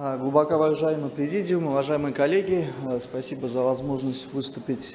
Глубоко уважаемый президиум, уважаемые коллеги, спасибо за возможность выступить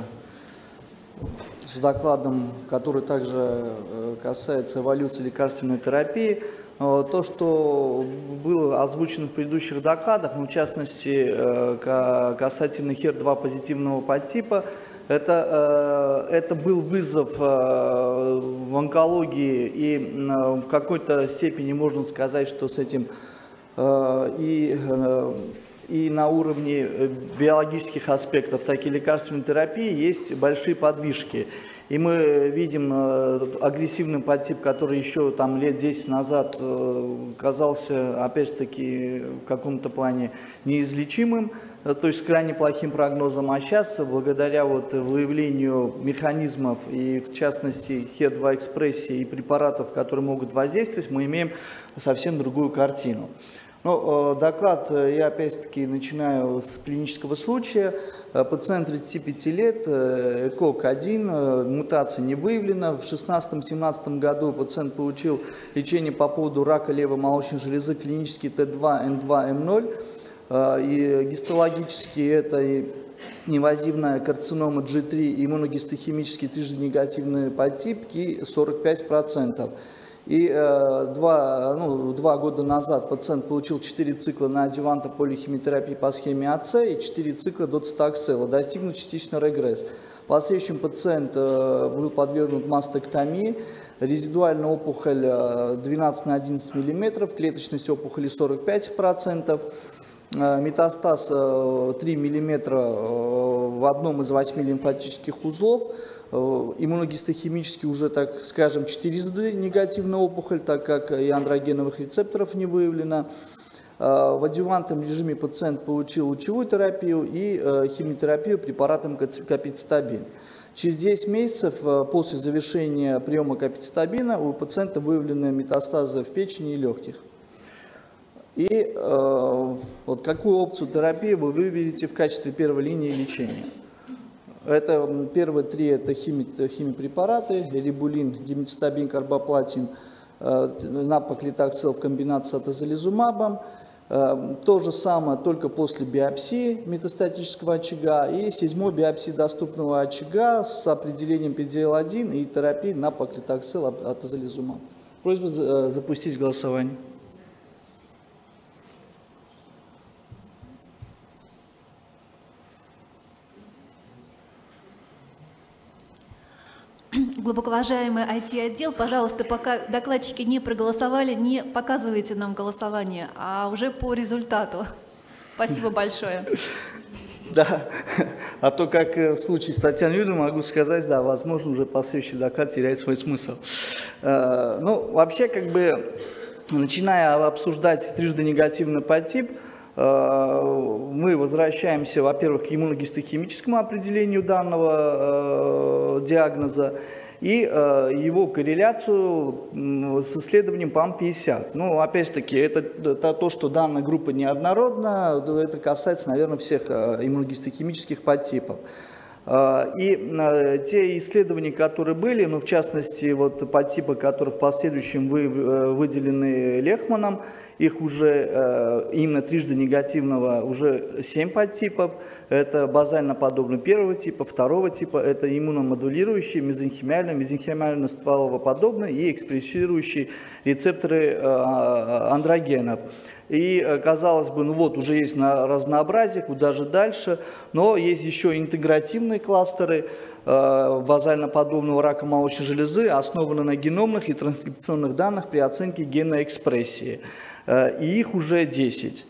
с докладом, который также касается эволюции лекарственной терапии. То, что было озвучено в предыдущих докладах, в частности, касательно HER2 позитивного подтипа, это был вызов в онкологии, и в какой-то степени можно сказать, что с этим и на уровне биологических аспектов, так и лекарственной терапии есть большие подвижки. И мы видим агрессивный подтип, который еще там лет 10 назад казался, опять-таки, в каком-то плане неизлечимым, то есть с крайне плохим прогнозом. А сейчас, благодаря выявлению механизмов и, в частности, HER2 экспрессии и препаратов, которые могут воздействовать, мы имеем совсем другую картину. Ну, доклад я опять-таки начинаю с клинического случая. Пациент 35 лет, ЭКОК-1, мутация не выявлена. В 2016-2017 году пациент получил лечение по поводу рака левой молочной железы, клинический Т2, Н2, М0. И гистологически это и невазивная карцинома G3, иммуногистохимический трижды негативный подтип, ки 45%. И 2 года назад пациент получил 4 цикла на адъюванта полихимиотерапии по схеме АЦ и 4 цикла доцитоксела, достигнут частично регресс. В последующем пациент был подвергнут мастектомии, резидуальная опухоль 12 на 11 мм, клеточность опухоли 45%. Метастаз 3 мм в одном из 8 лимфатических узлов. Иммуногистохимически уже, так скажем, 4 негативная опухоль, так как и андрогеновых рецепторов не выявлено. В адъювантном режиме пациент получил лучевую терапию и химиотерапию препаратом капицитабин. Через 10 месяцев после завершения приема капицитабина у пациента выявлены метастазы в печени и легких. И какую опцию терапии вы выберете в качестве первой линии лечения? Это первые три, это химипрепараты, рибулин, гемицитабин, карбоплатин, напоклитоксел в комбинации с атозолизумабом. То же самое, только после биопсии метастатического очага и 7-й биопсии доступного очага с определением PDL1 и терапией напоклитоксел, атозолизумаб. Просьба запустить голосование. Глубоко уважаемый IT-отдел, пожалуйста, пока докладчики не проголосовали, не показывайте нам голосование, а уже по результату. Спасибо большое. Да, а то, как в случае с Татьяной Юрьевной, могу сказать, да, возможно, уже последующий доклад теряет свой смысл. Ну, вообще, начиная обсуждать трижды негативный подтип, мы возвращаемся, во-первых, к иммуногистохимическому определению данного диагноза и его корреляцию с исследованием ПАМ-50. Ну, опять-таки, это то, что данная группа неоднородна, это касается, наверное, всех иммуногистохимических подтипов. И те исследования, которые были, в частности, подтипы, которые в последующем выделены Лехманом, их уже именно трижды негативного уже 7 подтипов. Это базально-подобный первого типа, второго типа, это иммуномодулирующие, мезенхимально-стволово-подобные и экспрессирующие рецепторы андрогенов. И, казалось бы, уже есть разнообразие, куда же дальше, но есть еще интегративные кластеры базально-подобного рака молочной железы, основанные на геномных и транскрипционных данных при оценке генной экспрессии. И их уже 10.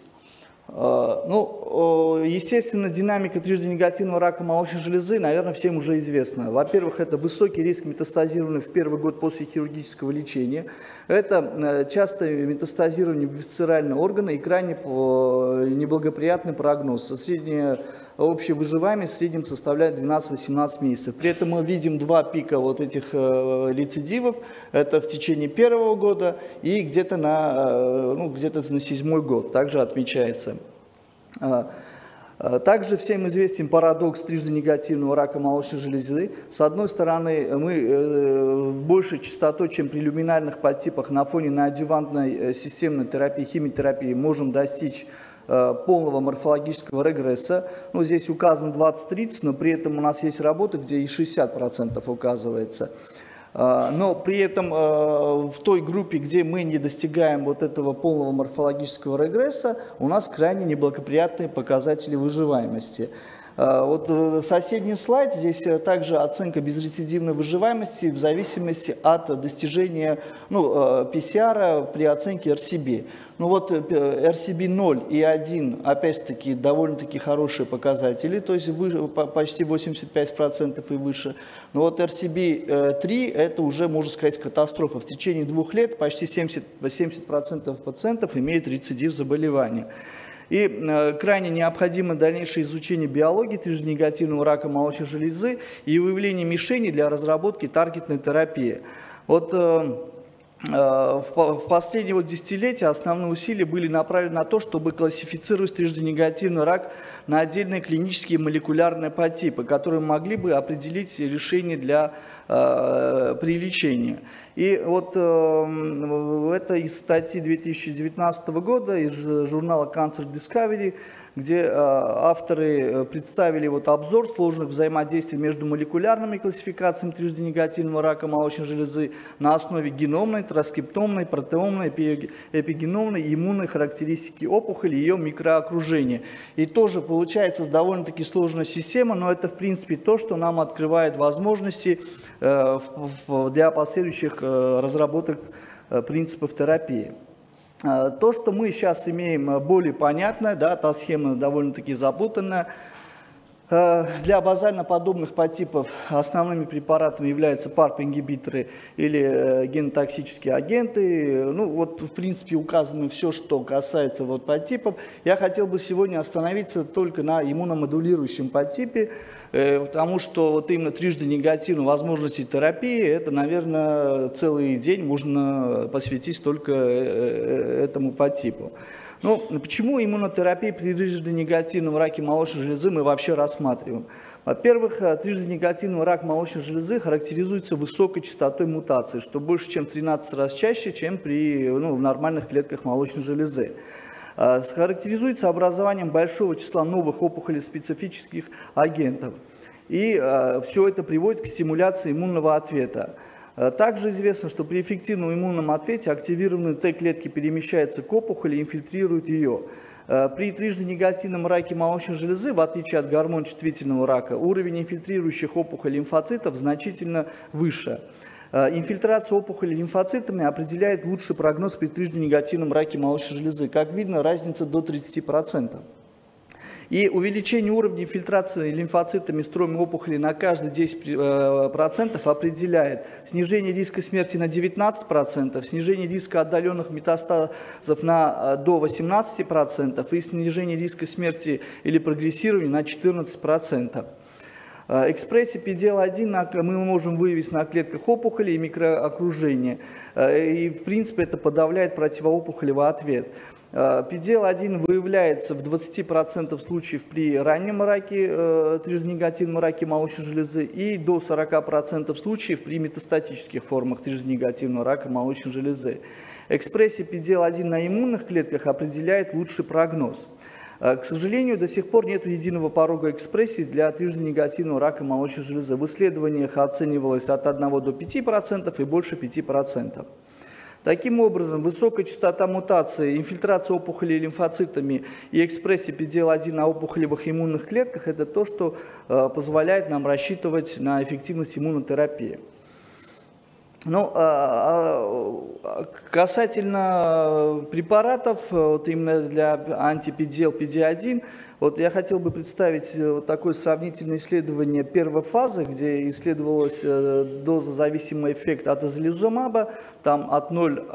Естественно, динамика трижды негативного рака молочной железы, наверное, всем уже известна. Во-первых, это высокий риск метастазирования в первый год после хирургического лечения. Это частое метастазирование в висцеральные органы и крайне неблагоприятный прогноз. Средняя общая выживаемость в среднем составляет 12-18 месяцев. При этом мы видим два пика этих рецидивов. Это в течение первого года и где-то на 7-й год также отмечается. Также всем известен парадокс трижды негативного рака молочной железы. С одной стороны, мы большей частотой, чем при люминальных подтипах на фоне неадъювантной системной терапии, химиотерапии, можем достичь полного морфологического регресса. Ну, здесь указано 20-30, но при этом у нас есть работы, где и 60% указывается. Но при этом в той группе, где мы не достигаем вот этого полного морфологического регресса, у нас крайне неблагоприятные показатели выживаемости. Вот соседний слайд, здесь также оценка безрецидивной выживаемости в зависимости от достижения PCR при оценке RCB. Ну вот RCB 0 и 1, опять-таки, довольно-таки хорошие показатели, то есть почти 85% и выше. Но вот RCB 3, это уже, можно сказать, катастрофа. В течение 2 лет почти 70% пациентов имеют рецидив заболевания. И крайне необходимо дальнейшее изучение биологии трижды негативного рака молочной железы и выявление мишени для разработки таргетной терапии. Вот в последние десятилетия основные усилия были направлены на то, чтобы классифицировать трижды негативный рак на отдельные клинические молекулярные подтипы, которые могли бы определить решение при лечении. И вот это из статьи 2019 года из журнала Cancer Discovery, где авторы представили обзор сложных взаимодействий между молекулярными классификациями трижды негативного рака молочной железы на основе геномной, транскриптомной, протеомной, эпигеномной и иммунной характеристики опухоли и ее микроокружения. И тоже получается довольно-таки сложная система, но это в принципе то, что нам открывает возможности для последующих разработок принципов терапии. То, что мы сейчас имеем более понятно, да, та схема довольно-таки запутанная. Для базально-подобных подтипов основными препаратами являются PARP-ингибиторы или генотоксические агенты. Ну, вот, в принципе, указано все, что касается подтипов. Я хотел бы сегодня остановиться только на иммуномодулирующем подтипе, потому что именно трижды негативные возможности терапии, это, наверное, целый день можно посвятить только этому подтипу. Ну, почему иммунотерапию при трижды негативном раке молочной железы мы вообще рассматриваем? Во-первых, трижды негативный рак молочной железы характеризуется высокой частотой мутаций, что больше, чем в 13 раз чаще, чем в нормальных клетках молочной железы. Характеризуется образованием большого числа новых опухолеспецифических агентов. И все это приводит к стимуляции иммунного ответа. Также известно, что при эффективном иммунном ответе активированные Т-клетки перемещаются к опухоли и инфильтрируют ее. При трижды негативном раке молочной железы, в отличие от гормон-чувствительного рака, уровень инфильтрирующих опухоль лимфоцитов значительно выше. Инфильтрация опухоли лимфоцитами определяет лучший прогноз при трижды негативном раке молочной железы. Как видно, разница до 30%. И увеличение уровня инфильтрации лимфоцитами строем опухоли на каждые 10% определяет снижение риска смерти на 19%, снижение риска отдаленных метастазов до 18% и снижение риска смерти или прогрессирования на 14%. Экспрессия PDL1 мы можем выявить на клетках опухоли и микроокружения. И, в принципе, это подавляет противоопухолевый ответ. PDL1 выявляется в 20% случаев при раннем раке, трижды негативном раке молочной железы и до 40% случаев при метастатических формах трижды негативного рака молочной железы. Экспрессия PDL1 на иммунных клетках определяет лучший прогноз. К сожалению, до сих пор нет единого порога экспрессии для трижды негативного рака молочной железы. В исследованиях оценивалось от 1 до 5% и больше 5%. Таким образом, высокая частота мутации, инфильтрация опухолей лимфоцитами и экспрессия PDL1 на опухолевых иммунных клетках – это то, что позволяет нам рассчитывать на эффективность иммунотерапии. Ну, касательно препаратов, именно для анти-PDL, PD-1, я хотел бы представить такое сравнительное исследование первой фазы, где исследовалась дозозависимый эффект от атезолизумаба, там от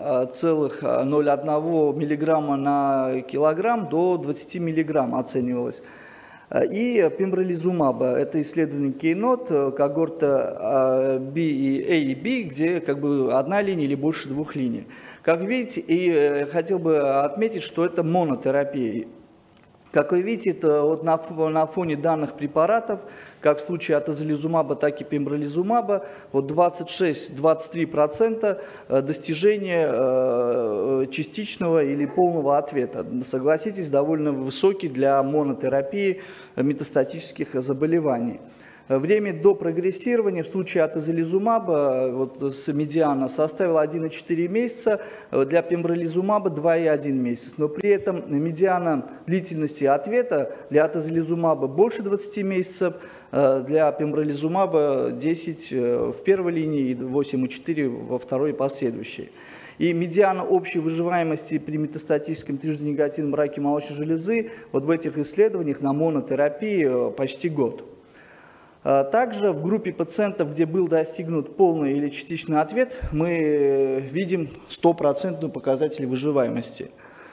0,01 мг на килограмм до 20 мг оценивалось. И пембролизумаба, это исследование Keynote, когорта B и A и B, где одна линия или больше 2 линий. Как видите, и хотел бы отметить, что это монотерапия. Как вы видите, это вот на фоне данных препаратов, как в случае атозолизумаба, так и пембролизумаба, вот 26-23% достижения частичного или полного ответа. Согласитесь, довольно высокий для монотерапии метастатических заболеваний. Время до прогрессирования в случае атозолизумаба вот, медиана составила 1,4 месяца, для пембролизумаба 2,1 месяц. Но при этом медиана длительности ответа для атозолизумаба больше 20 месяцев, для пембролизумаба 10 в первой линии и 8,4 во второй и последующей. И медиана общей выживаемости при метастатическом трижды негативном раке молочной железы вот в этих исследованиях на монотерапии почти год. Также в группе пациентов, где был достигнут полный или частичный ответ, мы видим 100% показатель выживаемости.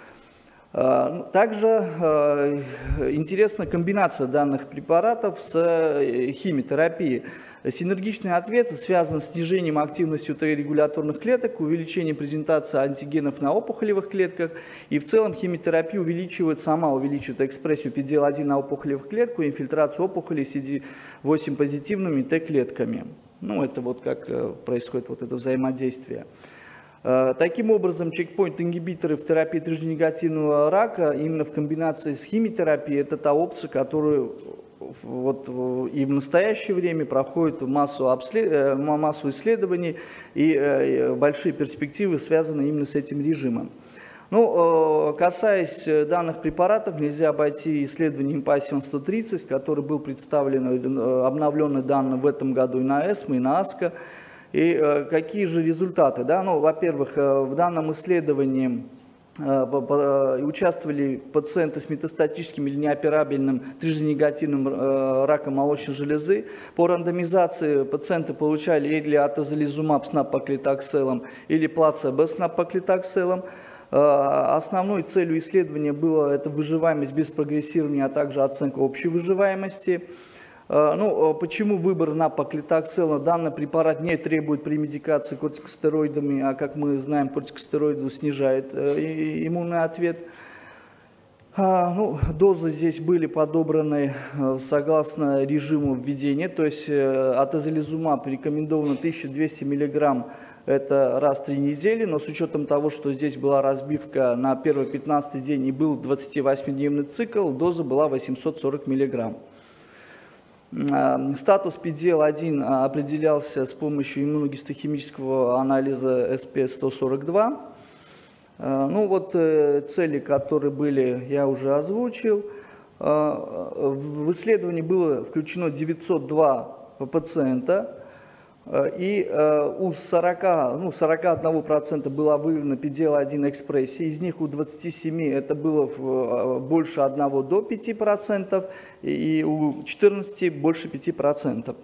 Также интересна комбинация данных препаратов с химиотерапией. Синергичный ответ связан с снижением активности Т-регуляторных клеток, увеличением презентации антигенов на опухолевых клетках. И в целом химиотерапия увеличивает экспрессию PD-L1 на опухолевых клетках и инфильтрацию опухолей CD8 позитивными Т-клетками. Ну, это вот как происходит вот это взаимодействие. Таким образом, чекпоинт-ингибиторы в терапии трижды-негативного рака именно в комбинации с химиотерапией – это та опция, которую вот и в настоящее время проходит массу исследований, и большие перспективы связаны именно с этим режимом. Ну, касаясь данных препаратов, нельзя обойти исследование Impassion-130, который был представлен, обновленные данные в этом году и на ESMO, и на ASCO. И какие же результаты? Да? Ну, во-первых, в данном исследовании участвовали пациенты с метастатическим или неоперабельным трижды негативным раком молочной железы. По рандомизации пациенты получали или атозолизумаб с напаклитакселом, или плацебо с напаклитакселом. Основной целью исследования была это выживаемость без прогрессирования, а также оценка общей выживаемости. Ну, почему выбор на паклитаксела? Данный препарат не требует премедикации кортикостероидами, а, как мы знаем, кортикостероиды снижают иммунный ответ. Ну, дозы здесь были подобраны согласно режиму введения, то есть атозолизумаб рекомендовано 1200 мг, это раз в 3 недели, но с учетом того, что здесь была разбивка на первый 15-й день и был 28-дневный цикл, доза была 840 мг. Статус PD-L1 определялся с помощью иммуногистохимического анализа SP142. Ну вот цели, которые были, я уже озвучил. В исследовании было включено 902 пациента, и у 41% была выявлена PD-L1 экспрессия, из них у 27 это было больше 1 до 5%, и у 14 больше 5%.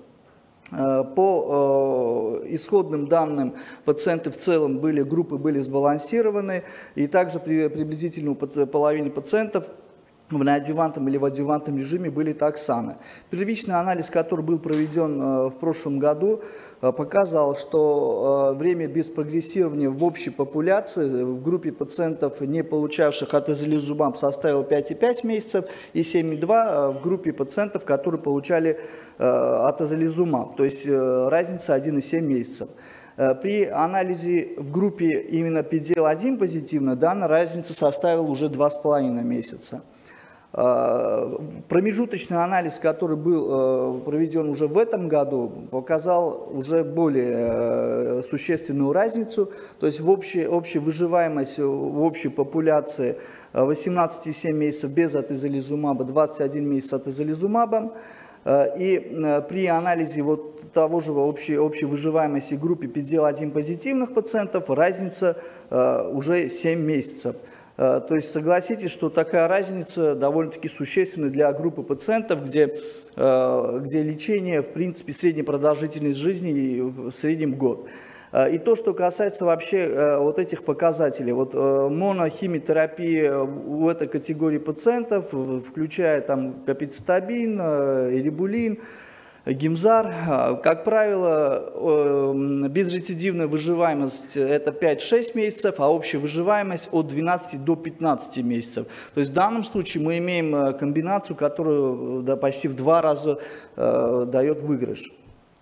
По исходным данным пациенты в целом группы были сбалансированы, и также приблизительно у половины пациентов в неадъювантном или в адъювантном режиме были таксаны. Первичный анализ, который был проведен в прошлом году, показал, что время без прогрессирования в общей популяции в группе пациентов, не получавших атозолизумаб, составило 5,5 месяцев и 7,2 в группе пациентов, которые получали атозолизумаб, то есть разница 1,7 месяцев. При анализе в группе именно PD-L1 позитивно данная разница составила уже 2,5 месяца. Промежуточный анализ, который был проведен уже в этом году, показал уже более существенную разницу. То есть общая выживаемость в общей популяции 18,7 месяцев без атозолизумаба, 21 месяц атозолизумабом. И при анализе вот того же общей выживаемости в группе PD-L1 позитивных пациентов разница уже 7 месяцев. То есть согласитесь, что такая разница довольно-таки существенна для группы пациентов, где лечение, в принципе, средняя продолжительность жизни в среднем год. И то, что касается вообще вот этих показателей, вот монохимиотерапия в этой категории пациентов, включая там капицетабин, эрибулин, Гимзар. Как правило, безрецидивная выживаемость это 5-6 месяцев, а общая выживаемость от 12 до 15 месяцев. То есть в данном случае мы имеем комбинацию, которая почти в 2 раза дает выигрыш.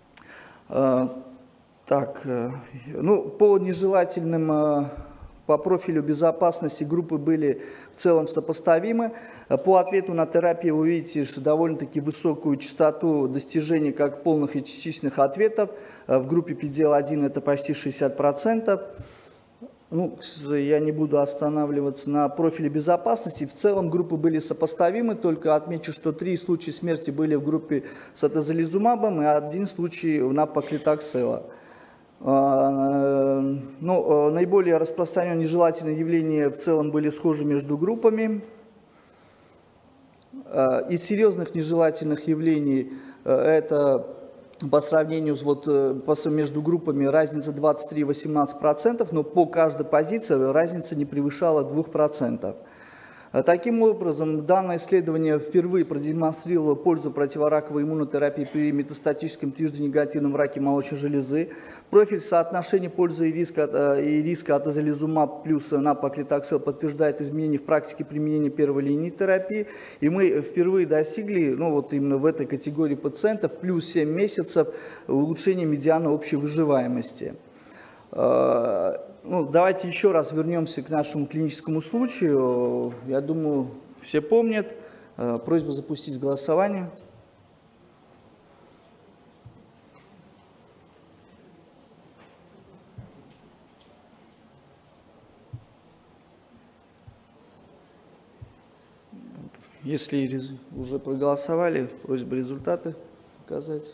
Так, ну, по нежелательным, по профилю безопасности группы были в целом сопоставимы. По ответу на терапию вы видите, что довольно-таки высокую частоту достижения как полных и частичных ответов. В группе PDL-1 это почти 60%. Ну, я не буду останавливаться на профиле безопасности. В целом группы были сопоставимы, только отмечу, что 3 случая смерти были в группе с атозолизумабом и 1 случай на паклитоксела. Ну, наиболее распространенные нежелательные явления в целом были схожи между группами. Из серьезных нежелательных явлений это по сравнению между группами разница 23-18%, но по каждой позиции разница не превышала 2%. Таким образом, данное исследование впервые продемонстрировало пользу противораковой иммунотерапии при метастатическом трижды негативном раке молочной железы. Профиль соотношения пользы и риска атозолизумаб плюс напаклитоксел подтверждает изменения в практике применения первой линии терапии. И мы впервые достигли, ну вот именно в этой категории пациентов, плюс 7 месяцев улучшения медианы общей выживаемости. Ну, давайте еще раз вернемся к нашему клиническому случаю. Я думаю, все помнят. Просьба запустить голосование. Если уже проголосовали, просьба результаты показать.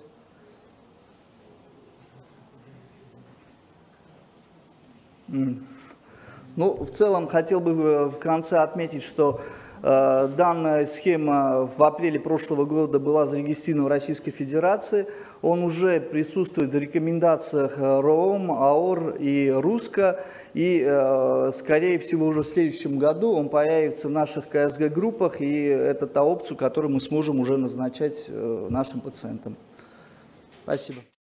Ну, в целом, хотел бы в конце отметить, что данная схема в апреле прошлого года была зарегистрирована в Российской Федерации. Он уже присутствует в рекомендациях РООМ, АОР и РУСКО. И, скорее всего, уже в следующем году он появится в наших КСГ-группах. И это та опция, которую мы сможем уже назначать нашим пациентам. Спасибо.